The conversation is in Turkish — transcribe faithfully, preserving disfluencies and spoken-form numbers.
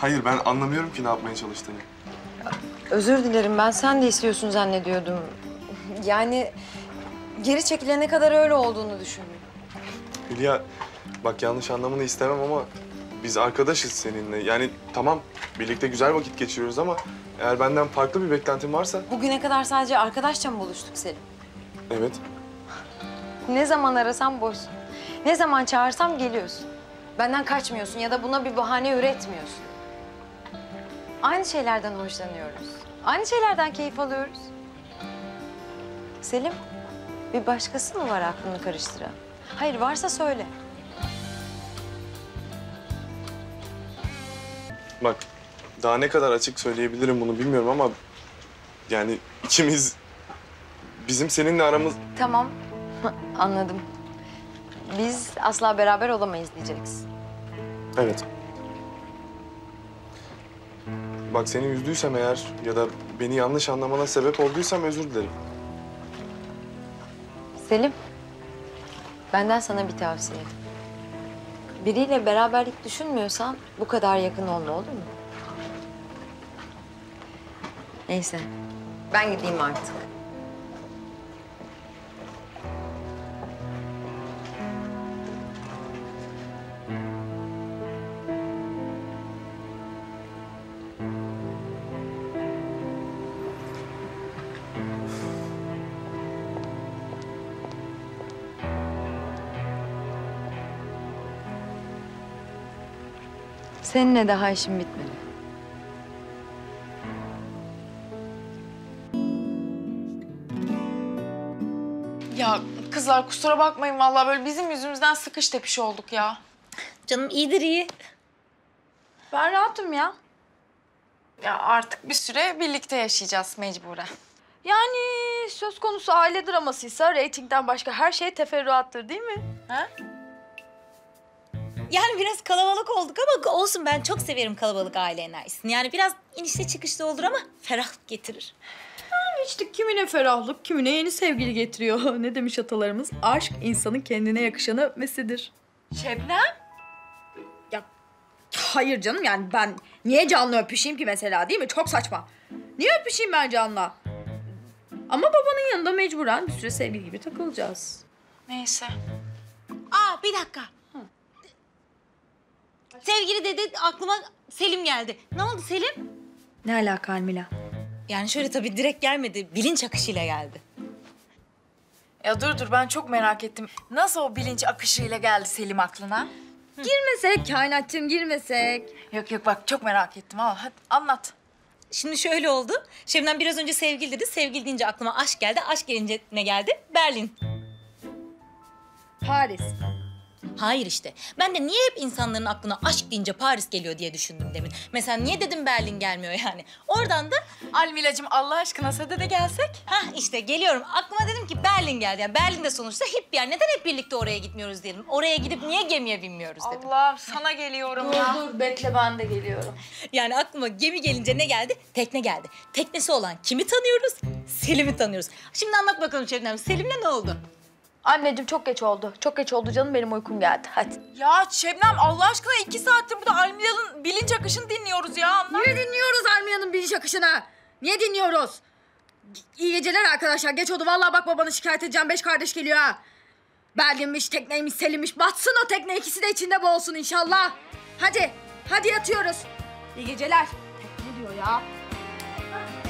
Hayır, ben anlamıyorum ki ne yapmaya çalıştığını. Özür dilerim, ben sen de istiyorsun zannediyordum. Yani geri çekilene kadar öyle olduğunu düşündüm. Hülya, bak yanlış anlamanı istemem ama biz arkadaşız seninle. Yani tamam, birlikte güzel vakit geçiriyoruz ama eğer benden farklı bir beklentin varsa... Bugüne kadar sadece arkadaşça mı buluştuk Selim? Evet. Ne zaman arasam boşsun. Ne zaman çağırsam geliyorsun. Benden kaçmıyorsun ya da buna bir bahane üretmiyorsun. Aynı şeylerden hoşlanıyoruz. Aynı şeylerden keyif alıyoruz. Selim, bir başkası mı var aklını karıştıran? Hayır, varsa söyle. Bak, daha ne kadar açık söyleyebilirim bunu bilmiyorum ama... Yani ikimiz... Bizim seninle aramız... Tamam, anladım. Biz asla beraber olamayız diyeceksin. Evet. Bak seni üzdüysem eğer ya da beni yanlış anlamana sebep olduysam özür dilerim. Selim, benden sana bir tavsiye. Biriyle beraberlik düşünmüyorsan bu kadar yakın olma, olur mu? Neyse, ben gideyim artık. Seninle daha işim bitmedi. Ya kızlar kusura bakmayın vallahi böyle bizim yüzümüzden sıkış tepiş olduk ya. Canım iyidir iyi. Ben rahatım ya. Ya artık bir süre birlikte yaşayacağız mecburen. Yani söz konusu aile dramasıysa reytingden başka her şey teferruattır değil mi? Ha? Yani biraz kalabalık olduk ama olsun, ben çok severim kalabalık aile enerjisini. Yani biraz inişte çıkışta olur ama ferahlık getirir. İşte kimine ferahlık, kimine yeni sevgili getiriyor. Ne demiş atalarımız? Aşk insanın kendine yakışanı öpmesidir. Şebnem? Hayır canım, yani ben niye Can'la öpüşeyim ki mesela, değil mi? Çok saçma. Niye öpüşeyim ben Can'la? Ama babanın yanında mecburen bir süre sevgili gibi takılacağız. Neyse. Aa bir dakika. Sevgili dedi, aklıma Selim geldi. Ne oldu Selim? Ne alaka Almila? Yani şöyle tabii direkt gelmedi, bilinç akışıyla geldi. Ya dur dur ben çok merak ettim. Nasıl o bilinç akışıyla geldi Selim aklına? Girmesek kainatçım, girmesek. Yok yok bak çok merak ettim ama hadi anlat. Şimdi şöyle oldu. Şebnem biraz önce sevgili dedi. Sevgili deyince aklıma aşk geldi. Aşk gelince ne geldi? Berlin. Paris. Hayır işte. Ben de niye hep insanların aklına aşk deyince Paris geliyor diye düşündüm demin. Mesela niye dedim Berlin gelmiyor yani? Oradan da Almilacığım Allah aşkına Sade de gelsek. hah işte geliyorum. Aklıma dedim ki Berlin geldi. Yani Berlin'de sonuçta hip bir yer. Neden hep birlikte oraya gitmiyoruz dedim. Oraya gidip niye gemiye binmiyoruz dedim. Allah'ım sana geliyorum ya. Dur dur, bekle, ben de geliyorum. Yani aklıma gemi gelince ne geldi? Tekne geldi. Teknesi olan kimi tanıyoruz? Selim'i tanıyoruz. Şimdi anlat bakalım Şebnem. Selim'le ne oldu? Anneciğim çok geç oldu. Çok geç oldu canım, benim uykum geldi. Hadi. Ya Şebnem Allah aşkına iki saattir burada Almila'nın bilinç akışını dinliyoruz ya anlat. Niye dinliyoruz Almiya'nın bilinç akışını? Niye dinliyoruz? İyi geceler arkadaşlar. Geç oldu. Vallahi bak babanı şikayet edeceğim. Beş kardeş geliyor ha. Berlin'miş, tekneymiş, Selim'miş. Batsın o tekne. İkisi de içinde boğulsun inşallah. Hadi. Hadi yatıyoruz. İyi geceler. Tekne diyor ya.